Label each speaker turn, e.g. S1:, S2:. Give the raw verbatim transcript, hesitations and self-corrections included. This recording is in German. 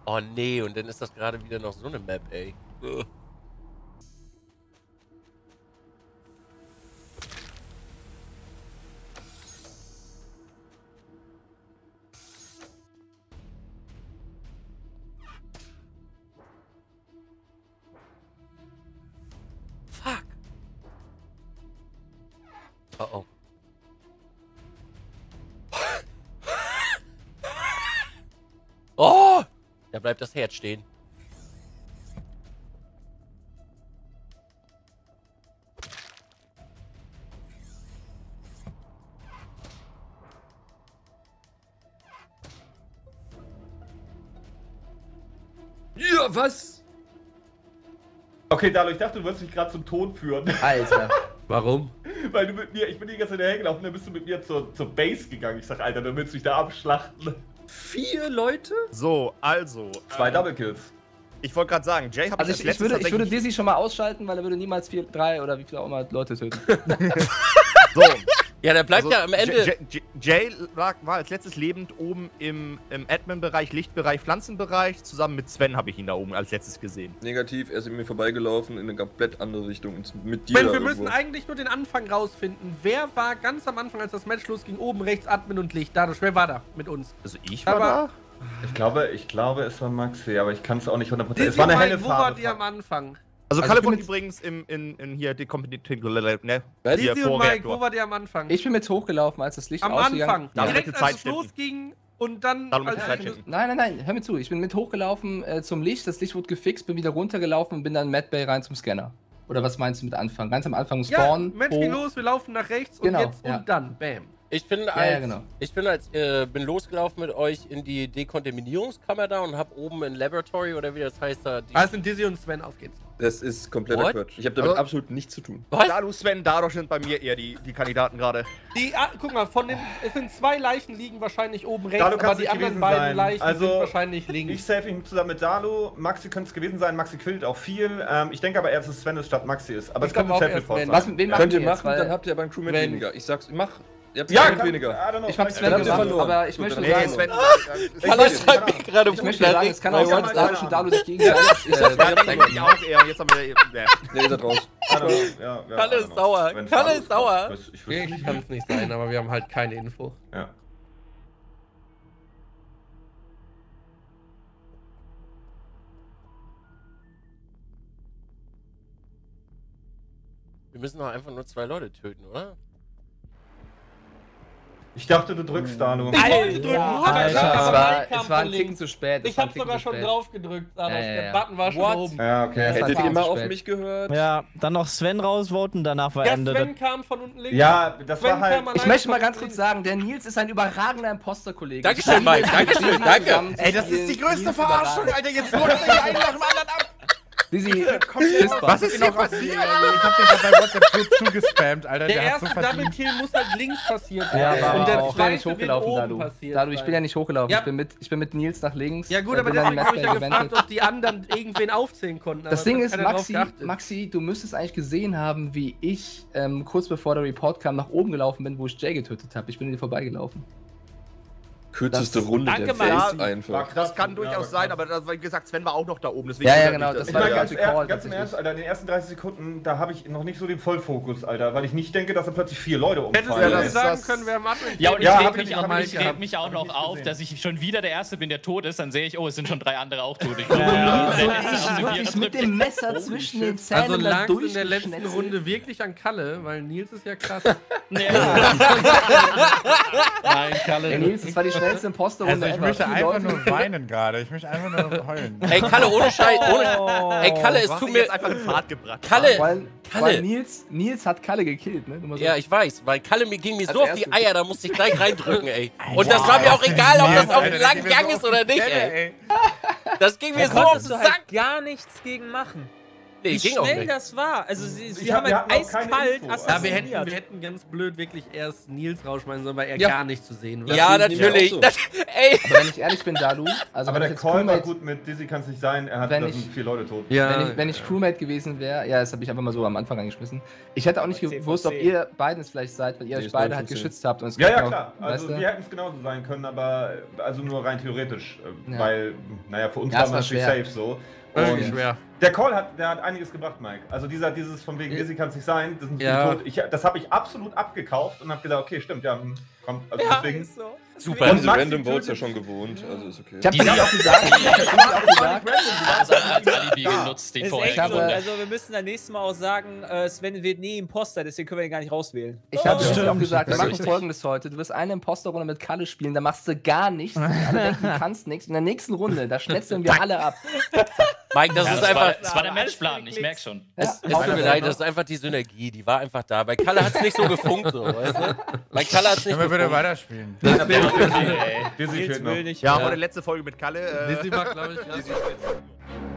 S1: Oh nee, und dann ist das gerade wieder noch so eine Map, ey. Ugh. Fuck. Oh oh. Oh! Da bleibt das Herz stehen.
S2: Ja, was?
S3: Okay, Dalo, ich dachte, du wolltest mich gerade zum Tod führen.
S4: Alter.
S2: Warum?
S3: Weil du mit mir, ich bin die ganze Zeit hergelaufen, dann bist du mit mir zur, zur Base gegangen. Ich sag, Alter, dann willst du mich da abschlachten.
S2: Vier Leute?
S5: So, also.
S3: Zwei
S5: ähm,
S3: Double Kills.
S5: Ich wollte gerade sagen, Jay habe
S4: Also
S5: ich
S4: ich,
S5: als
S4: ich, würde, ich würde
S5: tatsächlich-
S4: Dizzy schon mal ausschalten, weil er würde niemals vier, drei oder wie viele auch immer Leute töten.
S5: So.
S1: Ja, der bleibt
S5: Also,
S1: ja am Ende.
S5: Jay, Jay, Jay lag, war als letztes lebend oben im, im Admin-Bereich, Lichtbereich, Pflanzenbereich. Zusammen mit Sven habe ich ihn da oben als letztes gesehen.
S2: Negativ, er ist in mir vorbeigelaufen in eine komplett andere Richtung. Mit dir.
S6: Ben,
S2: da
S6: wir
S2: irgendwo.
S6: müssen eigentlich nur den Anfang rausfinden. Wer war ganz am Anfang, als das Match losging, oben rechts Admin und Licht? Dadurch, wer war da mit uns?
S5: Also ich war
S6: Aber-
S5: da.
S3: Ich glaube, ich glaube, es war Maxi, aber ich kann es auch nicht hundert Prozent.
S6: Dizzy,
S3: Es war eine
S6: Mike,
S3: helle
S6: wo
S3: Farbe.
S6: wart ihr am Anfang?
S5: Also,
S4: Also
S5: Kalle
S4: ich bin
S5: von
S4: mit-
S5: übrigens im, in, in hier Dekompetitiv, ne?
S2: Was?
S5: Hier,
S6: Dizzy und Mike,
S5: Vorreaktor.
S6: wo wart ihr am Anfang?
S4: Ich bin mit hochgelaufen, als das Licht
S6: am
S4: ausgegangen
S6: Anfang.
S5: Da
S6: Direkt
S5: bitte
S6: als es
S5: Zeitschnitten.
S6: losging und dann...
S5: Da bitte
S6: als-
S5: Zeitschnitten.
S4: Nein, nein, nein, hör mir zu. Ich bin mit hochgelaufen äh, zum Licht, das Licht wurde gefixt, bin wieder runtergelaufen und bin dann in Mad Bay rein zum Scanner. Oder was meinst du mit Anfang? Ganz am Anfang
S6: Ja,
S4: Spawn.
S6: Match
S4: hoch.
S6: ging los, wir laufen nach rechts
S4: Genau,
S6: und jetzt
S4: ja.
S6: und dann. Bam.
S1: Ich bin als,
S4: ja, genau.
S1: ich bin als, äh, bin losgelaufen mit euch in die Dekontaminierungskammer da und hab oben in Laboratory oder wie das heißt da. Die
S6: Also sind Dizzy und Sven, auf geht's.
S2: Das ist kompletter
S1: What?
S2: Quatsch. Ich habe damit
S5: Also-
S2: absolut nichts zu tun.
S1: Was?
S5: Dalu, Sven, Dadosch sind bei mir eher die, die Kandidaten gerade.
S6: Die, ah, guck mal, von den, es sind zwei Leichen liegen wahrscheinlich oben rechts,
S3: Dalu
S6: aber
S3: kann's
S6: die
S3: nicht
S6: anderen
S3: gewesen
S6: beiden
S3: sein.
S6: Leichen
S3: Also,
S6: sind wahrscheinlich
S3: Ich
S6: links.
S3: safe ihn zusammen mit Dalu. Maxi könnte es gewesen sein. Maxi killt auch viel. Ähm, ich denke aber eher, dass es Sven ist statt Maxi ist. Aber
S6: Ich
S3: es könnte
S6: glaub
S3: ein
S6: auch
S3: Selfie
S6: erst
S3: vor
S6: Sven.
S3: sein.
S4: Was, wen machen
S2: Könnt ihr
S4: wir jetzt?
S2: machen,
S4: Weil
S2: dann habt ihr aber ein Crewmate
S6: wenn-
S2: weniger. Ich sag's, mach. Ihr habt
S3: Ja,
S2: Crewmate
S3: kann,
S2: weniger.
S3: I don't know,
S4: ich hab
S3: vielleicht-
S4: Sven
S2: habt ihr
S4: gemacht,
S2: verloren.
S4: aber ich
S2: Gut,
S4: möchte
S2: dann-
S5: Nee,
S4: sagen,
S5: Sven.
S1: Kalle
S3: weiß
S1: schreibt mir gerade
S4: ich möchte sagen, es kann auch
S3: Bei
S4: sein,
S3: uns
S4: dass Dalu
S3: einer.
S4: und Dalu sich gegenseitig...
S2: Ja,
S4: äh,
S5: Ja, das denke ich auch eher. Jetzt haben wir. Ja.
S2: Ne, ihr seid raus.
S3: I don't know, ja, ja,
S1: Kalle
S3: I
S1: ist
S3: don't know.
S1: sauer.
S3: Wenn
S1: Kalle
S3: Dalu
S1: ist sauer.
S3: Ich, weiß- ich, weiß
S6: Ich
S3: nicht.
S6: kann es nicht sein, aber wir haben halt keine Info.
S3: Ja.
S1: Wir müssen doch einfach nur zwei Leute töten, oder?
S3: Ich dachte, du drückst Dalu.
S6: Ich wollte drücken, aber
S4: Alter,
S6: ich hab
S4: es
S6: aber
S4: war,
S6: Mike kam
S4: es war ein
S6: von
S4: Ticken
S6: links.
S4: zu spät. es
S6: Ich
S4: war ein
S6: hab
S4: Ticken
S6: sogar
S4: zu
S6: schon
S4: spät.
S6: drauf gedrückt, aber
S4: Ja, ja,
S6: der
S4: ja.
S6: Button war schon
S2: What?
S6: oben.
S3: Ja, okay.
S4: Ja,
S2: Hättet
S4: war
S2: ihr mal
S4: zu
S2: auf
S4: spät.
S2: mich gehört?
S7: Ja, dann noch Sven rausvoten, danach war
S6: Ja,
S7: Ende.
S6: Sven kam von unten links.
S3: Ja, das
S6: Sven
S3: war halt.
S6: kam allein
S4: Ich möchte mal
S6: von
S4: ganz
S6: unten
S4: kurz
S6: links.
S4: sagen, der Nils ist ein überragender Imposter-Kollege.
S1: Dankeschön, Mike. Dankeschön, danke.
S5: Ey, das ist die größte Verarschung, Alter. Jetzt holt er hier einen nach dem anderen ab.
S4: Dizzy,
S5: Was ist hier passiert?
S8: Ich hab den gerade bei WhatsApp so zugespammt, Alter.
S6: Der
S8: Der, hat so
S6: erste
S8: verdient.
S6: Double-Kill muss halt links passiert sein.
S4: Ja, aber
S6: und der
S4: auch. Ich bin ja nicht
S6: zweite wird
S4: hochgelaufen,
S6: oben
S4: Dalu.
S6: passiert
S4: Dalu, ich bin ja
S6: sein.
S4: nicht hochgelaufen.
S6: Ja.
S4: Ich, bin mit, ich bin mit Nils nach links.
S6: Ja gut,
S4: äh,
S6: aber
S4: bin dann in
S6: deswegen habe ich ja
S4: Mad Bay
S6: gefragt,
S4: gewendet.
S6: ob die anderen irgendwen aufzählen konnten.
S4: Das
S6: aber
S4: Ding
S6: hat
S4: ist,
S6: keiner drauf
S4: Maxi,
S6: geachtet.
S4: Maxi, du müsstest eigentlich gesehen haben, wie ich ähm, kurz bevor der Report kam, nach oben gelaufen bin, wo ich Jay getötet habe. Ich bin an dir vorbeigelaufen.
S2: Kürzeste
S4: Das-
S2: Runde
S9: Danke,
S2: der
S9: Mann.
S2: Welt
S3: War
S2: einfach.
S3: krass.
S5: Das kann
S3: Ja,
S5: durchaus
S3: aber
S5: sein,
S3: krass.
S5: aber das, wie gesagt, Sven war auch noch da oben. Deswegen
S4: Ja, ja,
S5: wundert
S4: genau,
S5: mich
S4: das
S3: Ich
S4: war
S3: meine,
S4: ja
S3: ganz,
S4: ganz
S3: ehr-
S4: gecallt,
S3: ganz im
S4: tatsächlich.
S3: Ernst, Alter, in den ersten dreißig Sekunden, da habe ich noch nicht so den Vollfokus, Alter, weil ich nicht denke, dass da plötzlich vier Leute
S6: Hättest
S3: umfallen.
S6: du
S5: das-
S6: mir sagen
S5: das-
S6: können, wer Martin
S9: Ja, und ich
S3: Ja,
S9: reg
S3: hab
S9: mich,
S3: ich-
S9: auch,
S3: hab
S9: ich
S3: ich
S9: reg
S3: gehabt.
S9: mich auch
S3: Hab
S9: noch
S3: ich nicht
S9: auf,
S3: gesehen.
S9: dass ich schon wieder der Erste bin, der tot ist. Dann sehe ich, oh, es sind schon drei andere auch tot. Ich
S4: So,
S9: Ja,
S4: ich
S9: also
S4: wirklich
S9: wir-
S4: mit dem Messer zwischen den Zähnen
S6: Also
S4: da
S6: lag in der letzten
S4: durchgeschnetzelt.
S6: Runde wirklich an Kalle, weil Nils ist ja krass.
S9: Nee.
S8: Nein, Kalle.
S4: Ey, Nils, das war die schnellste Imposter-Runde
S8: Also ich
S4: ever.
S8: möchte
S4: Vier
S8: einfach
S4: Leute.
S8: nur weinen gerade. Ich möchte einfach nur heulen.
S1: Ey, Kalle, ohne Scheiß, ohne... Ey, Kalle, es
S5: Du hast
S1: tut
S5: ihn
S1: mir...
S5: jetzt einfach in Fahrt gebracht.
S1: Kalle!
S4: Weil,
S1: Kalle.
S4: weil Nils, Nils hat Kalle gekillt, ne? Nur mal so.
S1: Ja, ich weiß, weil Kalle mir ging mir
S4: Als
S1: so auf die
S4: erstes.
S1: Eier, da musste ich gleich reindrücken, ey. Und das war mir auch egal, ob das auf einen langen Gang ist oder nicht, ey. Das ging mir so auf den
S10: konntest du halt
S1: Sack.
S10: gar nichts gegen machen.
S1: Nee,
S10: wie
S1: ging auch
S10: schnell
S1: nicht.
S10: das war. Also sie, sie
S3: Ich
S10: haben
S3: hab-
S10: halt
S3: wir hatten auch keine
S10: eiskalt
S3: Info.
S6: Ja, wir
S10: assassiniert.
S6: hätten, wir hätten ganz blöd wirklich erst Nils rausschmeißen sollen, weil er
S4: Ja.
S6: gar nicht zu sehen war.
S1: Ja,
S2: Das sehe ich
S1: natürlich.
S2: auch so.
S1: Das, ey.
S4: Aber wenn ich ehrlich bin, Dalu, also
S3: Aber
S4: wenn
S3: der
S4: ich jetzt
S3: Call war
S4: Crewmate,
S3: gut mit Dizzy kann es nicht sein, er hat
S4: Wenn
S3: da
S4: ich-
S3: sind vier Leute tot.
S6: Ja,
S4: wenn ich, wenn ich Crewmate gewesen wäre, ja, das habe ich einfach mal so am Anfang angeschmissen. Ich hätte auch nicht
S10: Aber
S4: gewusst, ob
S10: C V C.
S4: ihr beiden es vielleicht seid, weil ihr
S2: Nee,
S4: euch
S2: ist
S4: beide
S2: neun
S4: halt
S2: von zehn.
S4: geschützt habt. Und es
S3: Ja,
S4: gibt
S3: ja,
S4: auch,
S3: klar. Also
S4: weißt du?
S3: wir hätten es genauso sein können, aber also nur rein theoretisch. äh,
S4: Ja.
S3: Weil, naja, für uns
S4: Ja,
S3: war
S4: es
S3: man
S4: war
S3: natürlich
S4: schwer.
S3: safe so.
S6: Irgendwie
S3: Und
S6: schwer.
S3: der Call hat, der hat einiges gebracht, Mike. Also dieser, dieses von wegen
S6: Ja.
S3: Dizzy kann es nicht sein, das, sind
S6: Ja.
S3: viele tot. Ich, das habe ich absolut abgekauft und habe gesagt, okay, stimmt, ja, hm, kommt. Also
S10: Ja,
S3: deswegen.
S10: ist so.
S1: Super.
S2: Und
S3: Und
S2: diese
S3: Maxi
S2: Random Votes ja
S3: tötet-
S2: schon gewohnt, also ist okay.
S4: Ich habe
S9: Die-
S4: nämlich auch gesagt, ich hab nämlich auch gesagt,
S9: Das hat als Alibi genutzt, die
S10: Ist
S9: vorherige
S10: echt so.
S4: habe-
S9: Runde.
S10: Also wir müssen dann nächstes Mal auch sagen, äh, Sven wird nie Imposter, deswegen können wir ihn gar nicht rauswählen.
S4: ich habe
S10: Oh.
S4: nämlich auch gesagt, wir
S2: Das ist
S4: machen
S2: richtig.
S4: folgendes heute. Du wirst eine Imposter-Runde mit Kalle spielen, da machst du gar nichts. Alle denken, du kannst nichts. In der nächsten Runde, da schnetzeln wir alle ab.
S1: Mike, das
S9: Ja,
S1: ist
S9: das,
S1: einfach.
S9: war, das war der
S10: Alles
S9: Matchplan,
S10: für die
S9: ich merk schon.
S4: Ja,
S1: Es tut mir leid, das ist einfach die Synergie, die war einfach da. Bei Kalle hat es nicht so gefunkt, so, weißt du? Bei Kalle hat es nicht
S8: Können wir bitte
S1: gefunkt.
S8: weiterspielen?
S3: Dizzy
S10: Nils
S3: fehlt noch.
S10: will nicht
S5: Ja,
S10: mehr.
S5: heute letzte Folge mit Kalle. Äh,
S6: Dizzy macht, glaube ich, ja.